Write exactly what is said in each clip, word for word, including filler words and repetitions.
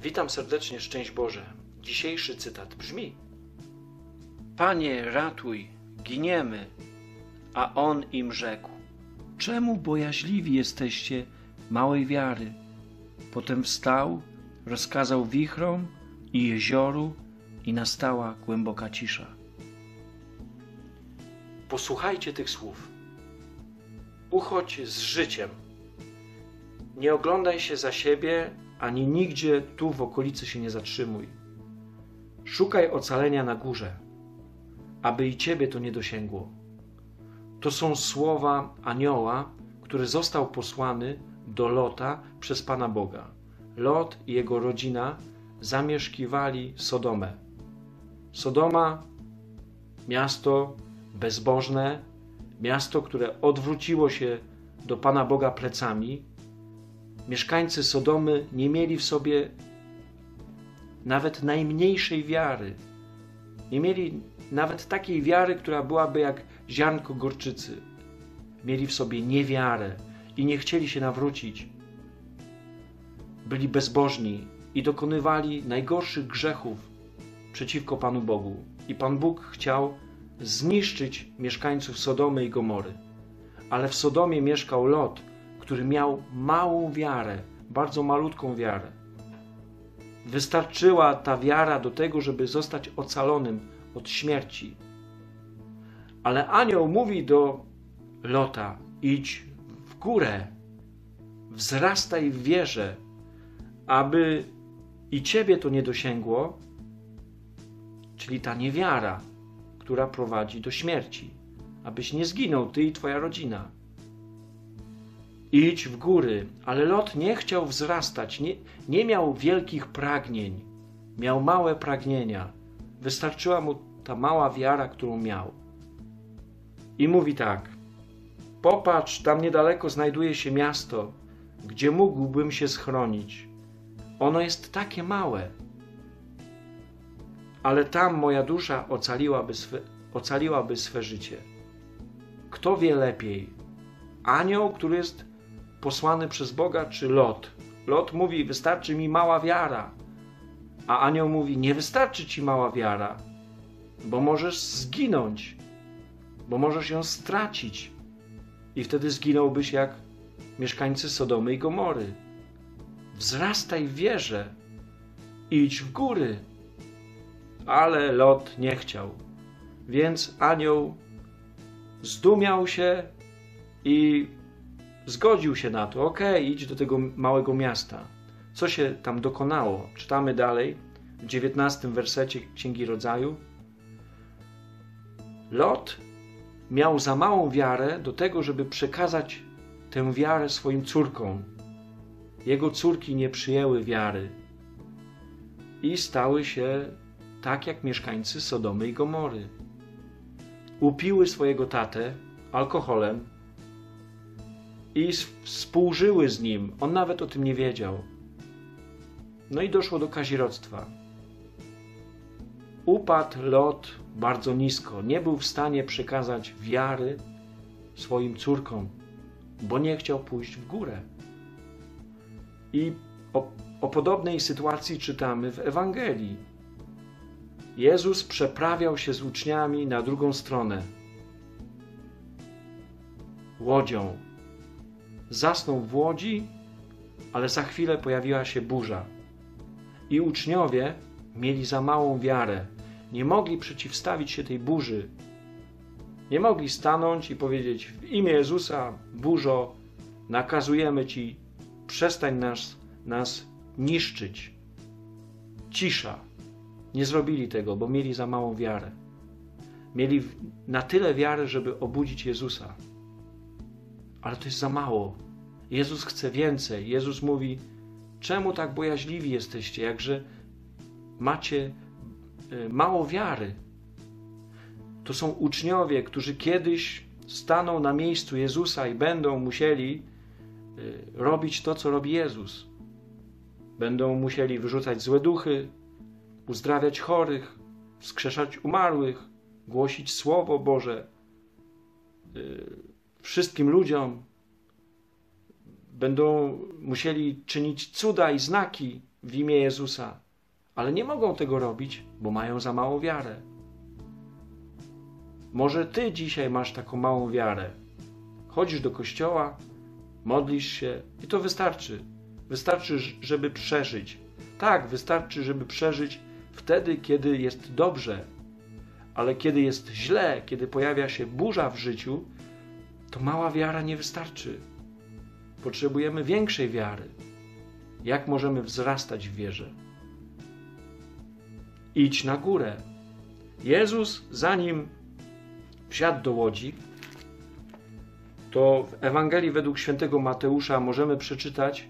Witam serdecznie, szczęść Boże. Dzisiejszy cytat brzmi: Panie, ratuj, giniemy. A on im rzekł: czemu bojaźliwi jesteście małej wiary? Potem wstał, rozkazał wichrom i jezioru i nastała głęboka cisza. Posłuchajcie tych słów. Uchodź z życiem. Nie oglądaj się za siebie, ani nigdzie tu w okolicy się nie zatrzymuj. Szukaj ocalenia na górze, aby i ciebie to nie dosięgło. To są słowa anioła, który został posłany do Lota przez Pana Boga. Lot i jego rodzina zamieszkiwali Sodomę. Sodoma, miasto bezbożne, miasto, które odwróciło się do Pana Boga plecami. Mieszkańcy Sodomy nie mieli w sobie nawet najmniejszej wiary. Nie mieli nawet takiej wiary, która byłaby jak ziarnko gorczycy. Mieli w sobie niewiarę i nie chcieli się nawrócić. Byli bezbożni i dokonywali najgorszych grzechów przeciwko Panu Bogu. I Pan Bóg chciał zniszczyć mieszkańców Sodomy i Gomory. Ale w Sodomie mieszkał Lot, który miał małą wiarę, bardzo malutką wiarę. Wystarczyła ta wiara do tego, żeby zostać ocalonym od śmierci. Ale anioł mówi do Lota: idź w górę, wzrastaj w wierze, aby i ciebie to nie dosięgło, czyli ta niewiara, która prowadzi do śmierci, abyś nie zginął ty i twoja rodzina. Idź w góry, ale Lot nie chciał wzrastać, nie, nie miał wielkich pragnień, miał małe pragnienia. Wystarczyła mu ta mała wiara, którą miał. I mówi tak: popatrz, tam niedaleko znajduje się miasto, gdzie mógłbym się schronić. Ono jest takie małe, ale tam moja dusza ocaliłaby swe, ocaliłaby swe życie. Kto wie lepiej? Anioł, który jest posłany przez Boga, czy Lot? Lot mówi: wystarczy mi mała wiara. A anioł mówi: nie wystarczy ci mała wiara, bo możesz zginąć, bo możesz ją stracić. I wtedy zginąłbyś jak mieszkańcy Sodomy i Gomory. Wzrastaj w wierze, idź w góry. Ale Lot nie chciał. Więc anioł zdumiał się i zgodził się na to. Okej, idź do tego małego miasta. Co się tam dokonało? Czytamy dalej w dziewiętnastym wersecie Księgi Rodzaju. Lot miał za małą wiarę do tego, żeby przekazać tę wiarę swoim córkom. Jego córki nie przyjęły wiary i stały się tak jak mieszkańcy Sodomy i Gomory. Upiły swojego tatę alkoholem i współżyły z nim. On nawet o tym nie wiedział. No i doszło do kazirodztwa. Upadł Lot bardzo nisko. Nie był w stanie przekazać wiary swoim córkom, bo nie chciał pójść w górę. I o, o podobnej sytuacji czytamy w Ewangelii. Jezus przeprawiał się z uczniami na drugą stronę łodzią. Zasnął w łodzi, ale za chwilę pojawiła się burza. I uczniowie mieli za małą wiarę. Nie mogli przeciwstawić się tej burzy. Nie mogli stanąć i powiedzieć: w imię Jezusa, burzo, nakazujemy ci, przestań nas, nas niszczyć. Cisza. Nie zrobili tego, bo mieli za małą wiarę. Mieli na tyle wiary, żeby obudzić Jezusa. Ale to jest za mało. Jezus chce więcej. Jezus mówi: czemu tak bojaźliwi jesteście, jakże macie mało wiary? To są uczniowie, którzy kiedyś staną na miejscu Jezusa i będą musieli robić to, co robi Jezus. Będą musieli wyrzucać złe duchy, uzdrawiać chorych, wskrzeszać umarłych, głosić Słowo Boże wszystkim ludziom. Będą musieli czynić cuda i znaki w imię Jezusa, ale nie mogą tego robić, bo mają za małą wiarę. Może ty dzisiaj masz taką małą wiarę. Chodzisz do kościoła, modlisz się i to wystarczy. Wystarczy, żeby przeżyć. Tak, wystarczy, żeby przeżyć wtedy, kiedy jest dobrze. Ale kiedy jest źle, kiedy pojawia się burza w życiu, to mała wiara nie wystarczy. Potrzebujemy większej wiary. Jak możemy wzrastać w wierze? Idź na górę. Jezus, zanim wsiadł do łodzi, to w Ewangelii według świętego Mateusza możemy przeczytać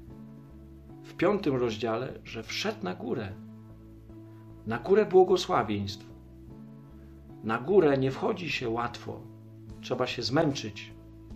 w piątym rozdziale, że wszedł na górę. Na górę błogosławieństw. Na górę nie wchodzi się łatwo. Trzeba się zmęczyć.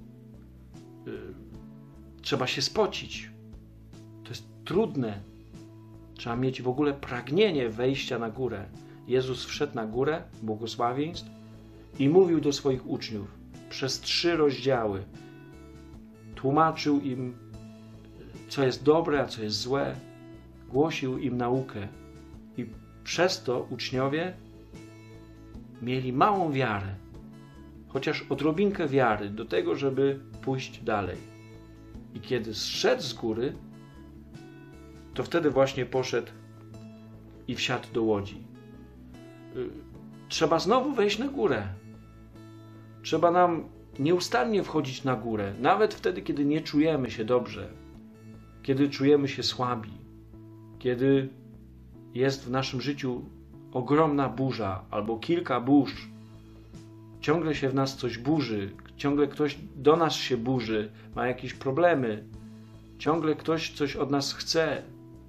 Yy, trzeba się spocić. To jest trudne. Trzeba mieć w ogóle pragnienie wejścia na górę. Jezus wszedł na górę błogosławieństw i mówił do swoich uczniów przez trzy rozdziały. Tłumaczył im, co jest dobre, a co jest złe. Głosił im naukę. I przez to uczniowie mieli małą wiarę, chociaż odrobinkę wiary do tego, żeby pójść dalej. I kiedy zszedł z góry, to wtedy właśnie poszedł i wsiadł do łodzi. Trzeba znowu wejść na górę. Trzeba nam nieustannie wchodzić na górę, nawet wtedy, kiedy nie czujemy się dobrze, kiedy czujemy się słabi, kiedy jest w naszym życiu ogromna burza albo kilka burz. Ciągle się w nas coś burzy, ciągle ktoś do nas się burzy, ma jakieś problemy, ciągle ktoś coś od nas chce.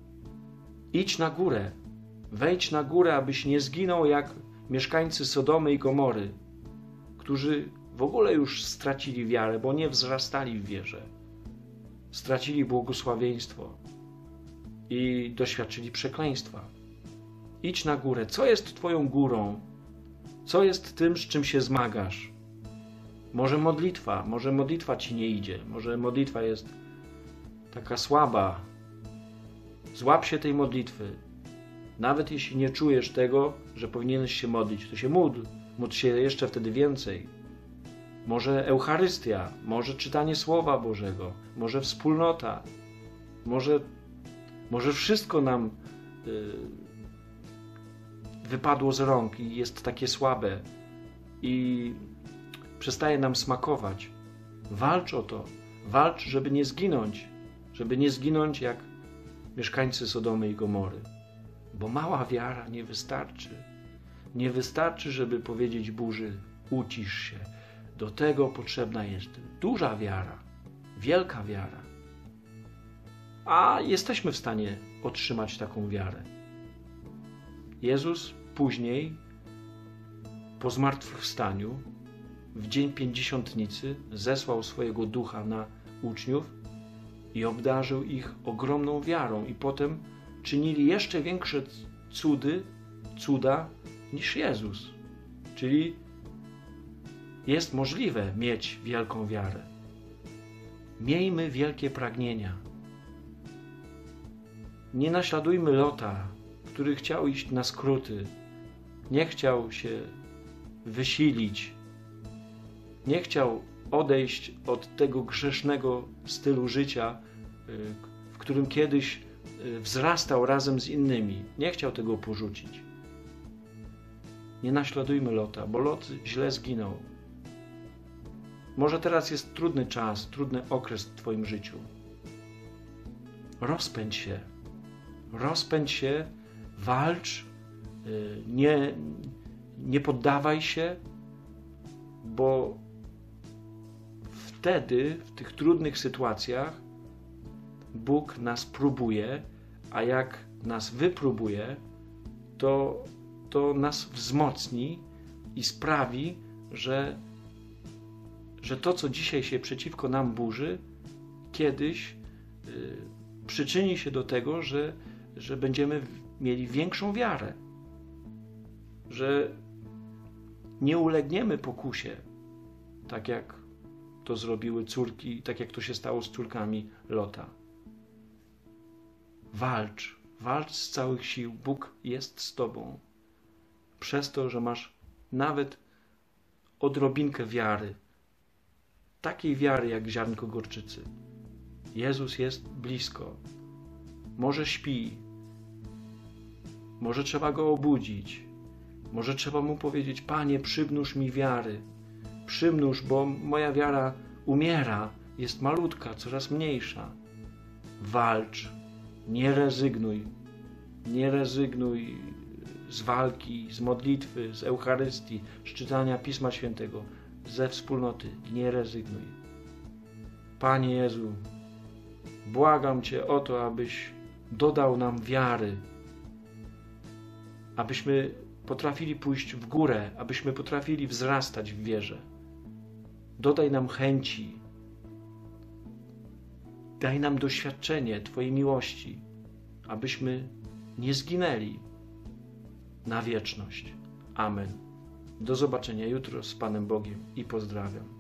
Idź na górę, wejdź na górę, abyś nie zginął jak mieszkańcy Sodomy i Gomory, którzy w ogóle już stracili wiarę, bo nie wzrastali w wierze. Stracili błogosławieństwo i doświadczyli przekleństwa. Idź na górę. Co jest twoją górą? Co jest tym, z czym się zmagasz? Może modlitwa, może modlitwa ci nie idzie, może modlitwa jest taka słaba. Złap się tej modlitwy. Nawet jeśli nie czujesz tego, że powinieneś się modlić, to się módl. Módl się jeszcze wtedy więcej. Może Eucharystia, może czytanie Słowa Bożego, może wspólnota, może, może wszystko nam yy, wypadło z rąk i jest takie słabe i przestaje nam smakować. Walcz o to. Walcz, żeby nie zginąć. Żeby nie zginąć jak mieszkańcy Sodomy i Gomory. Bo mała wiara nie wystarczy. Nie wystarczy, żeby powiedzieć burzy, ucisz się. Do tego potrzebna jest duża wiara, wielka wiara. A jesteśmy w stanie otrzymać taką wiarę. Jezus później, po zmartwychwstaniu, w dzień pięćdziesiątnicy zesłał swojego ducha na uczniów i obdarzył ich ogromną wiarą i potem czynili jeszcze większe cudy, cuda niż Jezus. Czyli jest możliwe mieć wielką wiarę. Miejmy wielkie pragnienia. Nie naśladujmy Lota, który chciał iść na skróty. Nie chciał się wysilić. Nie chciał odejść od tego grzesznego stylu życia, w którym kiedyś wzrastał razem z innymi. Nie chciał tego porzucić. Nie naśladujmy Lota, bo Lot źle zginął. Może teraz jest trudny czas, trudny okres w twoim życiu. Rozpędź się. Rozpędź się, walcz, nie, nie poddawaj się, bo wtedy, w tych trudnych sytuacjach, Bóg nas próbuje, a jak nas wypróbuje, to, to nas wzmocni i sprawi, że, że to, co dzisiaj się przeciwko nam burzy, kiedyś y, przyczyni się do tego, że, że będziemy mieli większą wiarę, że nie ulegniemy pokusie, tak jak to zrobiły córki, tak jak to się stało z córkami Lota. Walcz, Walcz z całych sił. Bóg jest z tobą. Przez to, że masz nawet odrobinkę wiary. Takiej wiary jak ziarnko gorczycy. Jezus jest blisko. Może śpi. Może trzeba Go obudzić. Może trzeba Mu powiedzieć: Panie, przymnóż mi wiary. Przymnóż, bo moja wiara umiera. Jest malutka, coraz mniejsza. Walcz. Nie rezygnuj. Nie rezygnuj z walki, z modlitwy, z Eucharystii, z czytania Pisma Świętego, ze wspólnoty. Nie rezygnuj. Panie Jezu, błagam Cię o to, abyś dodał nam wiary, abyśmy potrafili pójść w górę, abyśmy potrafili wzrastać w wierze. Dodaj nam chęci. Daj nam doświadczenie Twojej miłości, abyśmy nie zginęli na wieczność. Amen. Do zobaczenia jutro z Panem Bogiem i pozdrawiam.